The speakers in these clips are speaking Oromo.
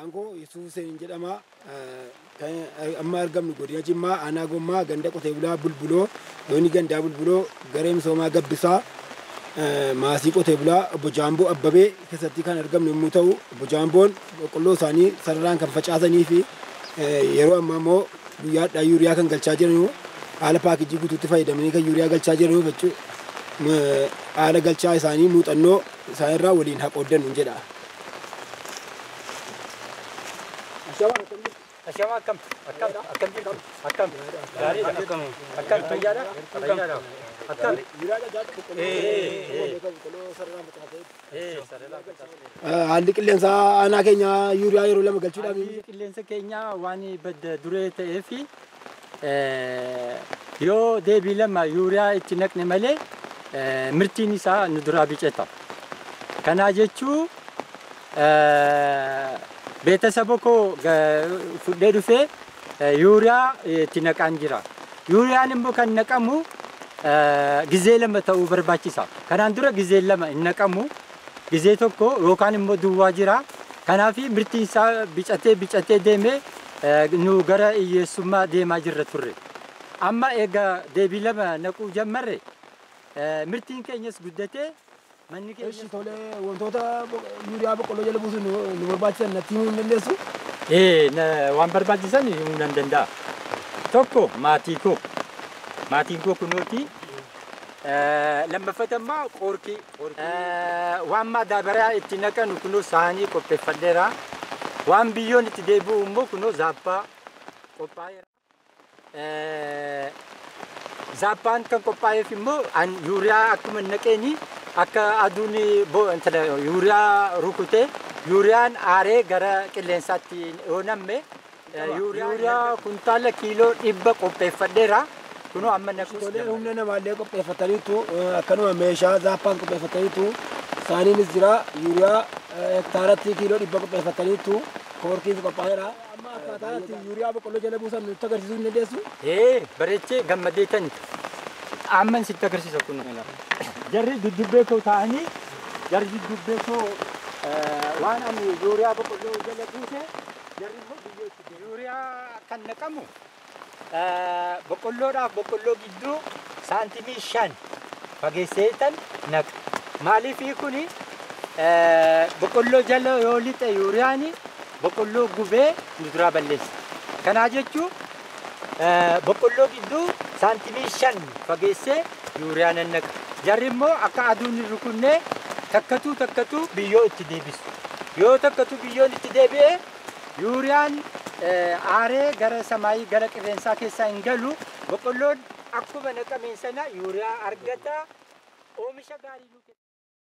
Maqaanko Yesuus Seen jedhama. Amma argamnu godina Jimmaa aanaa Gommaa ganda qotee bulaa Bulbuloo doonii gandaa Bulbuloo garee misoomaa Gabbisaa maasii qotee bulaa Obbo Jaamboo Abbabee keessatti kan argamnu yommuu ta'u, Obbo Jaamboon boqqolloo isaanii sararaan kan facaasanii fi yeroo ammaa immoo guyyaadhaa yuuriyaa kan galchaa jiranu haala paakijii guutuutti fayyadamanii kan yuuriyaa galchaa jiranu jechuudha. Haala galchaa isaanii muuxannoo isaanirraa waliin haqooddannu jedha. Ashama akkam jirtu akkam gaariidha akkam fayyaadha akkam haalli qilleensa aanaa keenya yuuriyaa yeroo lama galchuudhaaf qilleensa keenya waan badda duree ta'ee fi yoo deebii lama yuuriyaa itti naqne malee mirtiin isaa nu duraa bicata. Kana jechuun beetasaba koo fudhee dhufee yuuriyaa itti naqaan jira. Yuuriyaan immoo kan naqamu gizee lama ta'uu barbaachisa. Kanaan dura gizee lama hin naqamu. Gizee tokko yookaan immoo duwwaa jira. Kanaaf mirtiin isaa bicatee deemee nu gara hiyyeessummaa deemaa jirra turre. Amma egaa deebii lama naquu jammarre mirtiin keenyas guddatee manni keenya tolee wantoota yuuriyaa boqqolloo jala buusuun nu barbaachisan natti himuu hin dandeessu? Waan barbaachisan himuu nan danda'a. Tokko maatiin koo kunooti. Lammaffaa qorkii waan maadaabaraa itti naqanu kunoo saanii qopheeffadheera. Waan biyyoon itti deebi'u immoo kunoo zaappaa qophaa'eera. Zaappaan kan qophaa'eef immoo yuuriyaa akkuma naqeeni akka aduun yuuriyaa rukutee yuuriyaan aaree gara qilleensaatti yoo namme yuuriyaa kuntaala kiiloo 100 qopheeffadheera. Kunoo amma naqus humna namaallee qopheeffataniitu akkanuma meeshaa zaappaan qopheeffataniitu saaniinis jira yuuriyaa hektaaratti kiiloo 100 qopheeffataniitu koorkiis qophaa'eera. Amma akkaataa itti yuuriyaa boqqolloo jala buusan nutti agarsiisuu hin dandeessu? Bareechee gammadeetan amman sitti agarsiisa kun jarri duddubbee koo ta'anii jarri duddubbee koo waan ani yuuriyaa boqqolloo jala buuse jarri immoo biyyootti yuuriyaa kan naqamu boqqolloodhaaf boqqolloo gidduu saantimii 5 fageesseetan naqa. Maaliif kuni boqqolloo jala yoo lixe yuuriyaani boqqolloo gubee nu duraa balleessa. Kanaa jechuun boqqolloo gidduu saantimii 5 fageessee yuuriyaa nan naqa. Jarri immoo akka aduun hin rukunne takkatu biyyoo itti deebisu. Yoo takkatu biyyoon itti deebi'e yuuriyaan aaree gara samaayii gara qilleensaa keessaa hin galu. Boqqolloon akkuma naqameen sana yuuriyaa argata oomisha gaarii nu kenna.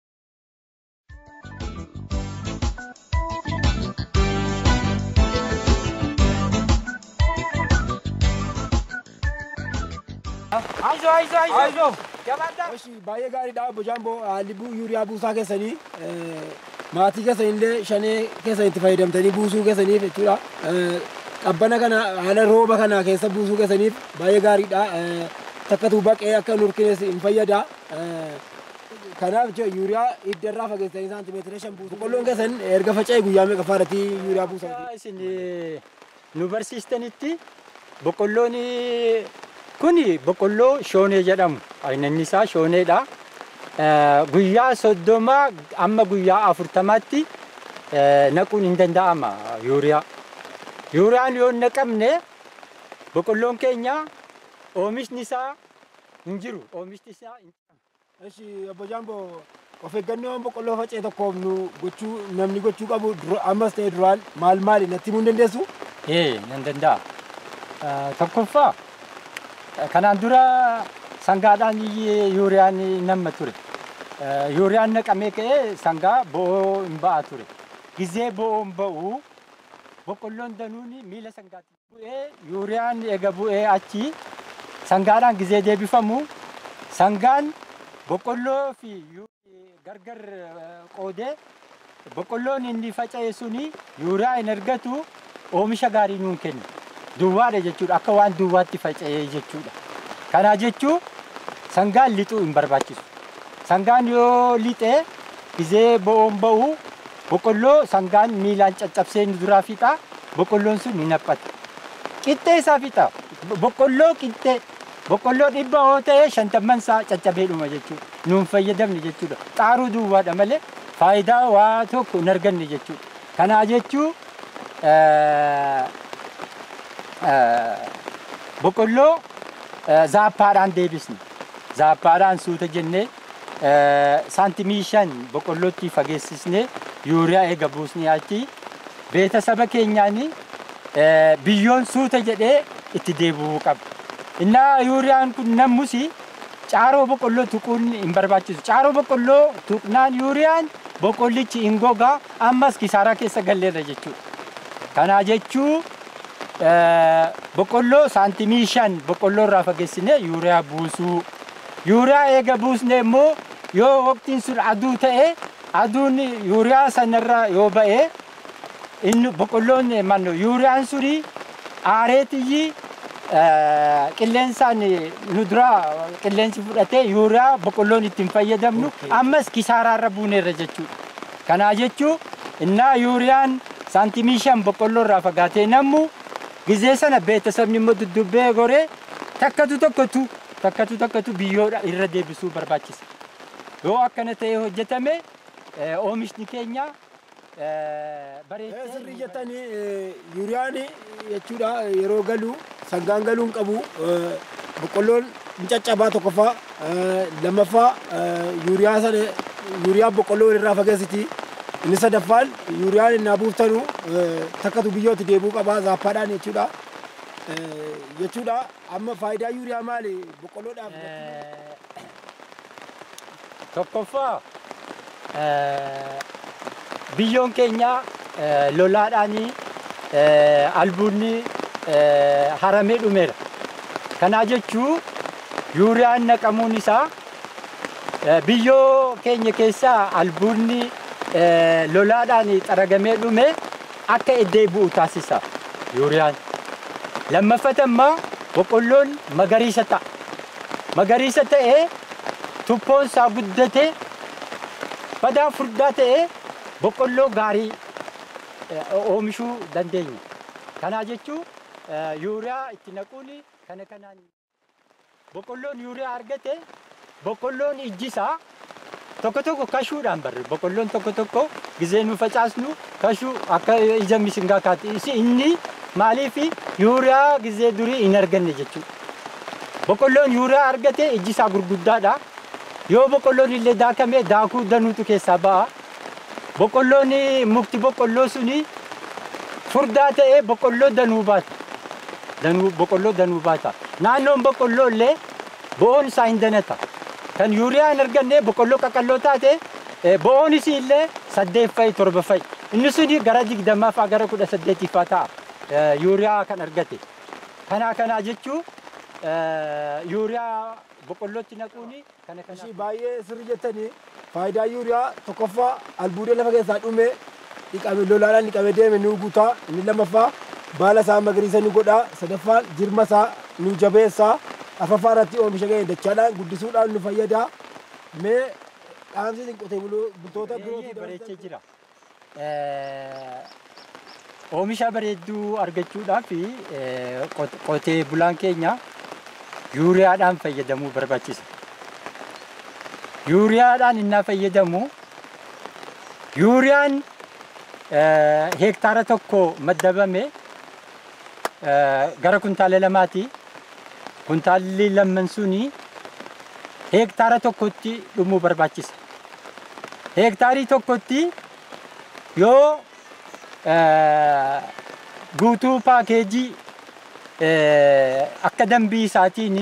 Aizo. Baay'ee gaariidha Obbo Jaamboo haalli yuuriyaa buusaa keessanii maatii keessanillee shanee keessan itti fayyadamtanii buusuu keessaniif jechuudha. Qabbana kana haala rooba kana keessa buusuu keessaniif baay'ee gaariidha. Takkatu baqee akka nurkines hin fayyada. Kanaaf yuuriyaa hiddarraa fageessanii saantimeetira 5 buusu. Boqqolloon keessan erga faca'ee guyyaa meeqa faarratti yuuriyaa buusan? Isin nu barsiistanitti boqqolloon kuni boqqolloo shoonee jedhamu. Aynanni isaa shooneedha. Guyyaa 30 amma guyyaa 40tti naquun hin danda'ama yuuriyaa. Yuuriyaan yoo naqamne boqqolloon keenya oomishni isaa hin jiru. Oomishni isaa hin jiru. Obbo Jaamboo of eeggannoon boqqolloo faca'e tokkoof namni gochuu qabu ammas ta'e duraan maali natti himuu hin dandeessu? Nan danda'a. Tokkoffaa kanaan dura sangaadhaan yuuriyaan nama ture. Yuuriyaan naqamee ka'ee sangaa bo'oo hin ba'a ture. Gizee bo'oo hin ba'u boqqolloon danuun miila sangaatti bu'ee yuuriyaan eega bu'ee achi sangaadhaan gizee deebifamu sangaan boqqolloo fi gargar qoodee boqqolloon inni faca'e suni yuuriyaa hin argatu oomisha gaarii nuun kenna. Duwwaadha jechuudha akka waan duwwaatti faca'ee jechuudha. Kana jechuun sangaan lixuu hin barbaachisu. Sangaan yoo lixee gizee bo'oon ba'u boqqolloo sangaan miilaan caccabsee nu duraa fixa boqqolloon sun ni naphata. Qixxee isaa fixa boqqolloo qixxee boqqolloo 100 yoo ta'e 50 isaa caccabee dhuma jechuudha. Nuun fayyadamne jechuudha. Xaaruu duwwaadha malee faayidaa waa tokko hin arganne jechuudha. Kanaa jechuun boqqolloo zaappaadhaan deebisne. Zaappaadhaan suuta jennee saantimii 5 boqqollootti fageessisnee yuuriyaa eega buusnee achi beetasaba keenyaanii biyyoon suuta jedhee itti deebi'uu qaba. Innaa yuuriyaan kun nammusi caaroo boqqolloo tuquun hin barbaachisu. Caaroo boqqolloo tuqnaan yuuriyaan boqqollichi hin gogaa ammas kisaaraa keessa galleerra jechuudha. Kanaa jechuu boqqolloo saantimii 5 boqqolloo irraa fageessinee yuuriyaa buusuu. Yuuriyaa eega buusne immoo yoo waqtiin sun aduu ta'e aduun yuuriyaa sanarra yoo ba'e inni boqqolloon manno yuuriyaan suni aareetiyyi qilleensaan nu dura qilleensi fudhatee yuuriyaa boqqolloon ittiin fayyadamnu ammas kisaaraarra buuneerra jechuudha. Kanaa jechuun innaa yuuriyaan saantimii 5 boqqolloo irraa fagaatee nammu gizee sana beetasabni immoo duddubbee goree takkatu tokkotu biyyoodha irra deebisuu barbaachisa. Yoo akkana ta'ee hojjetame oomishni keenya bareedee sirrii jettanii yuuriyaan jechuudha yeroo galu sangaan galuun qabu boqqolloon hin caccabaa tokkoffaa lammaffaa yuuriyaa boqqolloo irraa fageessiti inni sadaffaan yuuriyaan innaa buuftanu takkatu biyyootti deebi'uu qabaa zaappaadhaan jechuudha amma faayidaa yuuriyaa maali boqqolloodhaaf? Tokkoffaa biyyoon keenya lolaadhaanii albuunni haramee dhumeera. Kanaa jechuu yuuriyaan naqamuun isaa biyyoo keenya keessaa albuunni lolaadhaan xaragamee dhume akka iddee bu'u taasisa yuuriyaan. Lammaffaa boqqolloon magariisa ta'a. Magariisa ta'ee tuppoon isaa guddatee badaa furdaa ta'ee boqqolloo gaarii oomishuu dandeenya. Kanaa jechuun yuuriyaa itti naquun kana kanaan boqqolloon yuuriyaa argate boqqolloon ijjisaa tokko kashuudhaan barre boqqolloon tokko gizee nu facaasnu kashuu akka ija misingaa kaati inni maaliif yuuriyaa gizee durii hin arganne jechuudha. Boqqolloon yuuriyaa argate ijjisaa gurguddaadha. Yoo boqqolloon illee daakame daakuu danuutu keessaa ba'a. Boqqolloon mukti boqqolloo suni furdaa ta'ee boqqolloo danuu baata. Boqqolloo danuu baata. Naannoon boqqolloo illee bo'oon isaa hin danata. Kan yuuriyaa hin arganne boqqolloo qaqalloo taate bo'oon isii illee 8 fa'i 7 fa'i. Inni suni gara 20 fa'aa gara 18 fa'aa ta'a. Yuuriyaa kan argate. Kanaa jechuun yuuriyaa boqqollootti naquuni kana. Ishii baay'ee sirrii jettanii faayidaa yuuriyaa tokkoffaa albuudee lafa keessaa dhume lolaadhaan dhiqamee deeme nu guutaa. Inni lammaffaa baala isaa magariisa nu godhaa. Sadaffaan jirma isaa nu jabeessaa. Afraffaa irratti oomisha keenya dachaadhaan guddisuudhaan nu fayyadaa. Mee dhaamsi qotee bultoota birootii bareechee jira. Oomisha bareedduu argachuudhaaf qotee bulaan keenya yuuriyaadhaan fayyadamuu barbaachisa. Yuuriyaadhaan innaa fayyadamu yuuriyaan hektaara tokko maddabame gara kuntaala 2ti. Kuntaalli 2 suni hektaara tokkotti dhumuu barbaachisa. Hektaarii tokkotti yoo guutuu paakeejii akka dambii isaatiin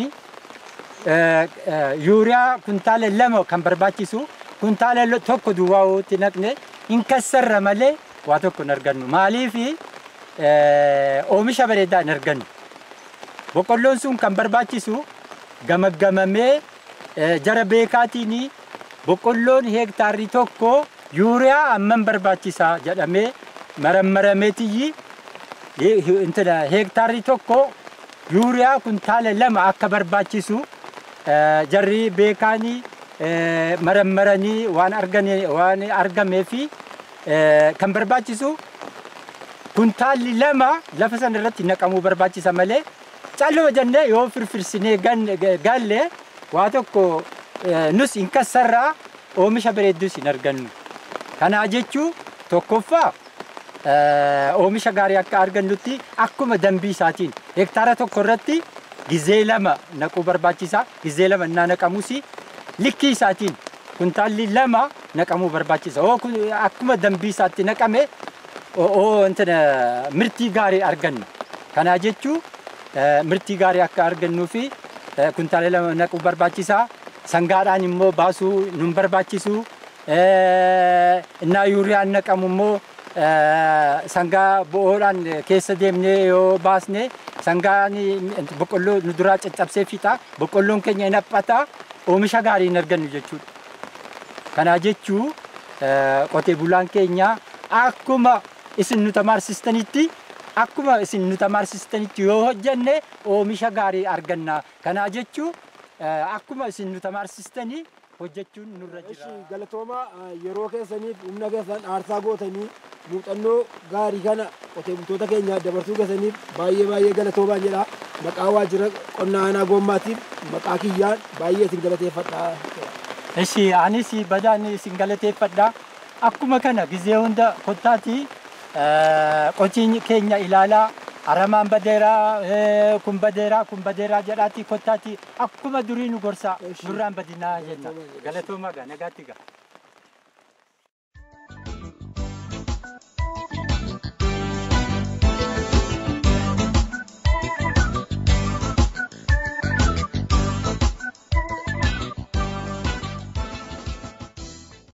yuuriyaa kuntaala 2 kan barbaachisu kuntaala tokko duwwaatti naqne hin kassarra malee waa tokko hin argannu. Maaliif oomisha bareedaa hin argannu. Boqqolloon sun kan barbaachisu gamaggamamee jara beekaatiin boqqolloon hektaarri tokko yuuriyaa amman barbaachisaa jedhamee marammarameetiyyi hektaarri tokko yuuriyaa kuntaala 2 akka barbaachisu jarri beekaanii marammaranii waan argamee fi kan barbaachisu kuntaalli lama lafa sana irratti naqamuu barbaachisa malee calluma jennee yoo firfirsinee galle waa tokko nus hin kassarraa oomisha bareeddus hin argannu. Kana jechuu tokkoffaa oomisha gaarii akka argannutti akkuma dambii isaatiin hektaara tokko irratti gizee lama naquu barbaachisa. Gizee lama innaa naqamusi likkii isaatiin kuntaalli lama naqamuu barbaachisa. Akkuma dambii isaatti naqame mirtii gaarii arganna. Kana jechuu mirtii gaarii akka argannuu fi kuntaala lama naquu barbaachisa. Sangaadhaan immoo baasuu nun barbaachisu. Innaa yuuriyaan naqamu immoo sangaa bo'oodhaan keessa deemnee yoo baasne sangaan boqqolloo nu duraa caccabsee fixa. Boqqolloon keenya hin haphata. Oomisha gaarii hin argannu jechuudha. Kana jechuu qotee bulaan keenya akkuma isin nu tamaarsistanitti yoo hojjenne oomisha gaarii arganna. Kana jechuu akkuma isin nu tamaarsistanii hojjechuun nurra jira. Galatooma yeroo keessaniif humna keessan aarsaa gootanii muuxannoo gaarii kana qotee bultoota keenya dabarsuu keessaniif baay'ee galatoomaa jedha. Maqaa waajjira qonnaa aanaa goommaatiif maqaa kiyyaan baay'ee isin galateeffadha. Eshi anis badaan isin galateeffadha. Akkuma kana gizee hunda kottaati qotiin keenya ilaalaa aramaan badeeraa kun badeeraa jedhaati kottaati akkuma durii nu gorsa nurraan badinaa jenna. Galatooma nagaatti gaa.